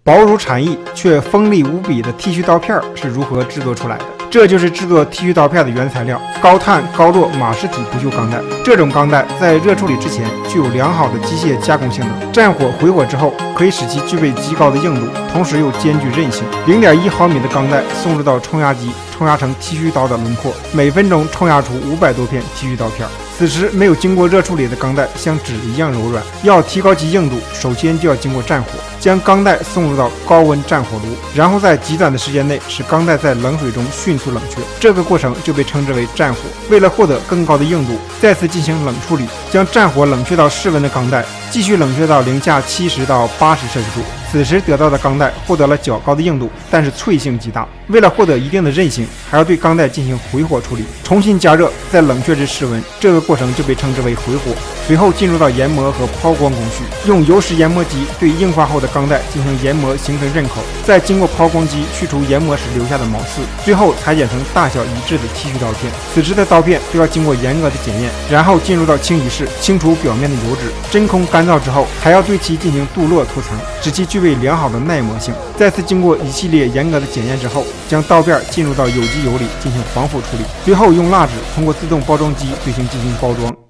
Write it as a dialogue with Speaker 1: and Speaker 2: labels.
Speaker 1: 薄如蝉翼却锋利无比的剃须刀片是如何制作出来的？这就是制作剃须刀片的原材料——高碳高落马氏体不锈钢带。这种钢带在热处理之前具有良好的机械加工性能，战火回火之后可以使其具备极高的硬度，同时又兼具韧性。0.1毫米的钢带送入到冲压机，冲压成剃须刀的轮廓，每分钟冲压出500多片剃须刀片。此时没有经过热处理的钢带像纸一样柔软，要提高其硬度，首先就要经过战火，将钢带送入到高温战火炉，然后在极短的时间内使钢带在冷水中迅速冷却，这个过程就被称之为战火。为了获得更高的硬度，再次进行冷处理，将战火冷却到室温的钢带继续冷却到零下70到80摄氏度。此时得到的钢带获得了较高的硬度，但是脆性极大。为了获得一定的韧性，还要对钢带进行回火处理，重新加热，再冷却至室温。这个过程就被称之为回火。随后进入到研磨和抛光工序，用油石研磨机对硬化后的钢带进行研磨，形成刃口，再经过抛光机去除研磨时留下的毛刺，最后裁剪成大小一致的剃须刀片。此时的刀片都要经过严格的检验，然后进入到清洗室，清除表面的油脂。真空干燥之后，还要对其进行镀铬涂层，使其具备良好的耐磨性。再次经过一系列严格的检验之后，将刀片进入到有机油里进行防腐处理，最后用蜡纸通过自动包装机对其进行包装。